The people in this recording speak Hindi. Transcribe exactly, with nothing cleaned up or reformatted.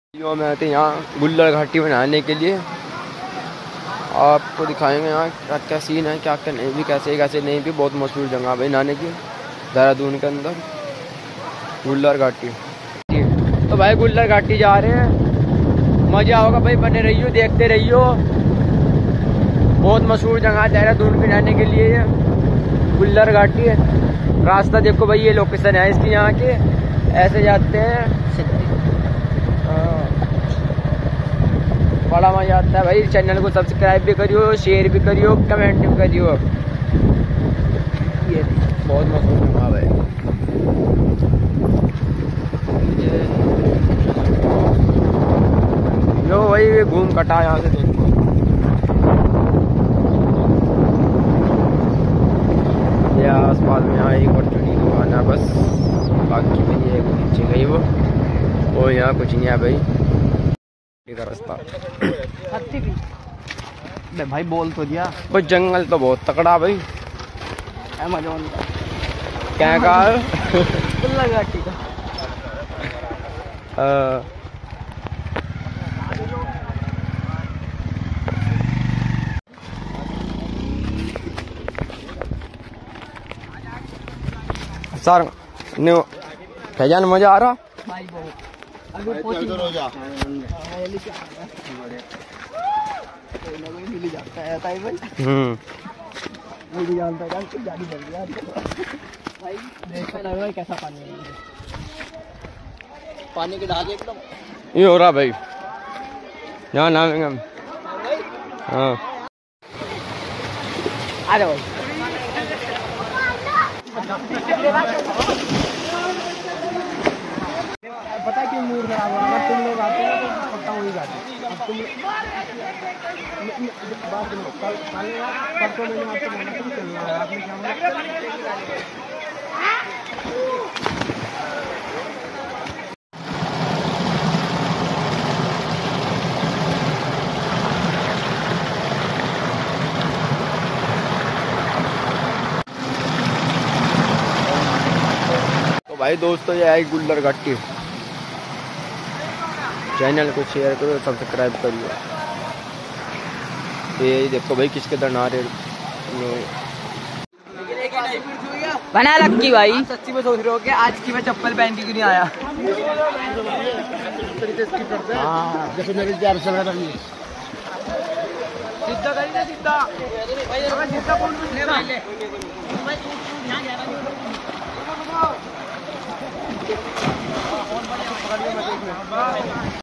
जो में आते हैं यहाँ गुल्लर घाटी बनाने के लिए। आपको दिखाएंगे यहाँ क्या क्या सीन है, क्या क्या नहीं भी, कैसे कैसे नहीं भी। बहुत मशहूर जगह भाई नहाने की देहरादून के अंदर गुल्लर घाटी। तो भाई गुल्लर घाटी जा रहे हैं, मज़ा होगा भाई, बने रहियो देखते रहियो। बहुत मशहूर जगह देहरादून में नहाने के लिए ये गुल्लर घाटी है। रास्ता देखो भाई, ये लोकेशन है इसकी यहाँ के, ऐसे जाते हैं। बड़ा मजा आता है भाई। चैनल को सब्सक्राइब भी करियो, शेयर भी करियो, कमेंट भी करियो। ये बहुत मशहूर जगह भाई। यो भाई घूम कटा यहाँ से देखो। ये आसपास में यहाँ एक और छोटी दुकान है बस, बाकी में ये नीचे गई वो और यहाँ कुछ नहीं है भाई का रास्ता। भाई बोल तो दिया भाई, जंगल तो बहुत तकड़ा भाई। क्या कहा गुल्लर घाटी का। सर न्यू फैजान मजा आ रहा भाई बहुत मिल जाता है भाई। हम्म मिल जानता है कुछ गाड़ी बन गया भाई। देख पता है कैसा पानी है, पानी के ढाल एकदम ये हो रहा भाई। यहाँ नामेंगे हम। हाँ आ जाओ पता है क्यों मूड खराब हो रहा है? तुम लोग आते हो तो पक्का वही गाते। अब तुम बात सुनो, कल कल परसों मैंने आपको बोला तुम चलना है, आपने क्या बोला? तो भाई दोस्तों, ये है गुल्लर घाटी। चैनल को शेयर करो, सब्सक्राइब करिए। ये देखो भाई किसके दर नारे बना रखी भाई। सच्ची में सोच रहे हो कि आज की मैं चप्पल पहन के क्यों नहीं आया? हाँ जैसे मेरी प्यार चल रहा है सीधा करी ना सीधा सीधा कौन ले भाई ले